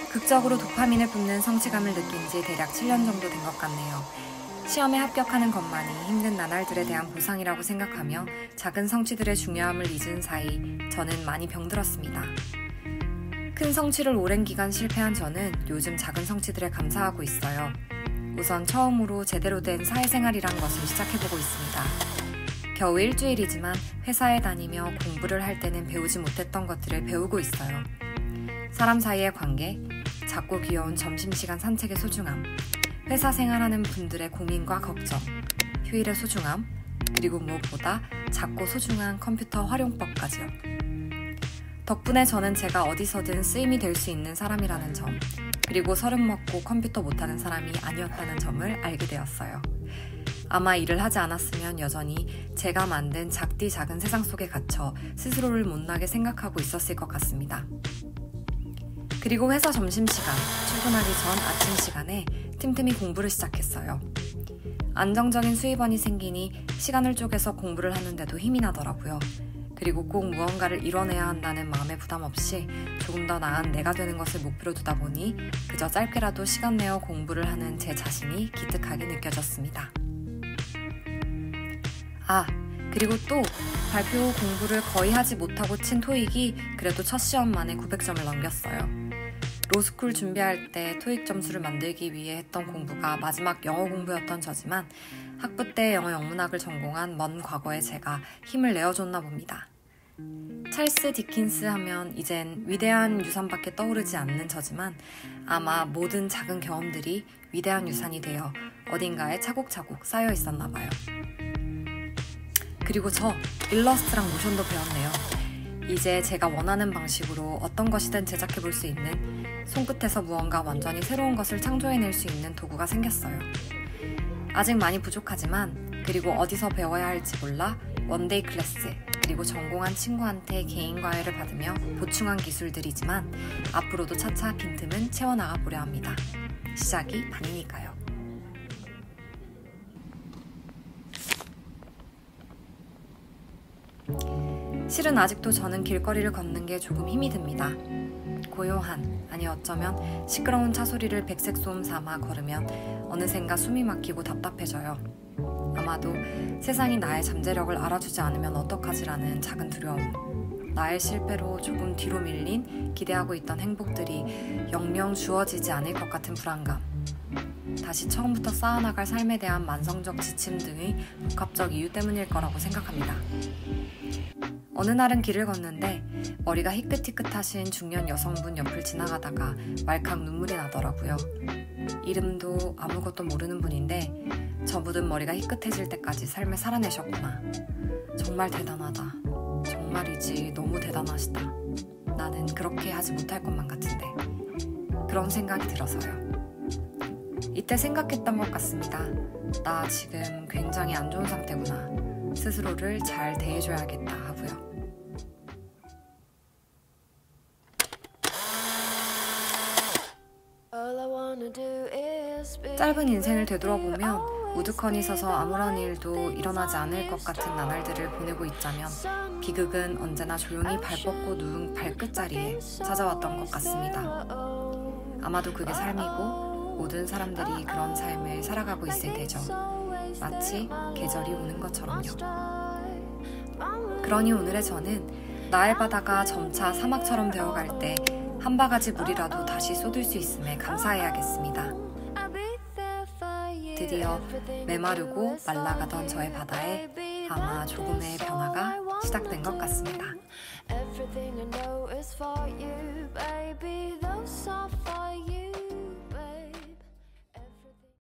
극적으로 도파민을 뿜는 성취감을 느낀 지 대략 7년 정도 된 것 같네요. 시험에 합격하는 것만이 힘든 나날들에 대한 보상이라고 생각하며 작은 성취들의 중요함을 잊은 사이 저는 많이 병들었습니다. 큰 성취를 오랜 기간 실패한 저는 요즘 작은 성취들에 감사하고 있어요. 우선 처음으로 제대로 된 사회생활이란 것을 시작해보고 있습니다. 겨우 일주일이지만 회사에 다니며 공부를 할 때는 배우지 못했던 것들을 배우고 있어요. 사람 사이의 관계, 작고 귀여운 점심시간 산책의 소중함, 회사 생활하는 분들의 고민과 걱정, 휴일의 소중함, 그리고 무엇보다 작고 소중한 컴퓨터 활용법까지요. 덕분에 저는 제가 어디서든 쓰임이 될 수 있는 사람이라는 점, 그리고 30 먹고 컴퓨터 못하는 사람이 아니었다는 점을 알게 되었어요. 아마 일을 하지 않았으면 여전히 제가 만든 작디 작은 세상 속에 갇혀 스스로를 못나게 생각하고 있었을 것 같습니다. 그리고 회사 점심시간, 출근하기 전 아침 시간에 틈틈이 공부를 시작했어요. 안정적인 수입원이 생기니 시간을 쪼개서 공부를 하는데도 힘이 나더라고요. 그리고 꼭 무언가를 이뤄내야 한다는 마음의 부담 없이 조금 더 나은 내가 되는 것을 목표로 두다 보니 그저 짧게라도 시간 내어 공부를 하는 제 자신이 기특하게 느껴졌습니다. 그리고 또 발표 후 공부를 거의 하지 못하고 친 토익이 그래도 첫 시험 만에 900점을 넘겼어요. 로스쿨 준비할 때 토익 점수를 만들기 위해 했던 공부가 마지막 영어 공부였던 저지만 학부 때 영어 영문학을 전공한 먼 과거의 제가 힘을 내어줬나 봅니다. 찰스 디킨스 하면 이젠 위대한 유산밖에 떠오르지 않는 저지만 아마 모든 작은 경험들이 위대한 유산이 되어 어딘가에 차곡차곡 쌓여 있었나 봐요. 그리고 저 일러스트랑 모션도 배웠네요. 이제 제가 원하는 방식으로 어떤 것이든 제작해볼 수 있는, 손끝에서 무언가 완전히 새로운 것을 창조해낼 수 있는 도구가 생겼어요. 아직 많이 부족하지만, 그리고 어디서 배워야 할지 몰라 원데이 클래스, 그리고 전공한 친구한테 개인 과외를 받으며 보충한 기술들이지만 앞으로도 차차 빈틈은 채워나가 보려 합니다. 시작이 반이니까요. 실은 아직도 저는 길거리를 걷는 게 조금 힘이 듭니다. 고요한, 아니 어쩌면 시끄러운 차소리를 백색 소음 삼아 걸으면 어느샌가 숨이 막히고 답답해져요. 아마도 세상이 나의 잠재력을 알아주지 않으면 어떡하지라는 작은 두려움, 나의 실패로 조금 뒤로 밀린 기대하고 있던 행복들이 영영 주어지지 않을 것 같은 불안감, 다시 처음부터 쌓아나갈 삶에 대한 만성적 지침 등의 복합적 이유 때문일 거라고 생각합니다. 어느 날은 길을 걷는데 머리가 희끗희끗하신 중년 여성분 옆을 지나가다가 왈칵 눈물이 나더라고요. 이름도 아무것도 모르는 분인데 저분은 머리가 희끗해질 때까지 삶을 살아내셨구나. 정말 대단하다. 정말이지 너무 대단하시다. 나는 그렇게 하지 못할 것만 같은데. 그런 생각이 들어서요. 이때 생각했던 것 같습니다. 나 지금 굉장히 안 좋은 상태구나. 스스로를 잘 대해줘야겠다 하고요. 짧은 인생을 되돌아보면 우두커니 서서 아무런 일도 일어나지 않을 것 같은 나날들을 보내고 있자면 비극은 언제나 조용히 발 뻗고 누운 발끝자리에 찾아왔던 것 같습니다. 아마도 그게 삶이고 모든 사람들이 그런 삶을 살아가고 있을 테죠. 마치 계절이 오는 것처럼요. 그러니 오늘의 저는 나의 바다가 점차 사막처럼 되어갈 때 한 바가지 물이라도 다시 쏟을 수 있음에 감사해야겠습니다. 드디어 메마르고 말라가던 저의 바다에 아마 조금의 변화가 시작된 것 같습니다.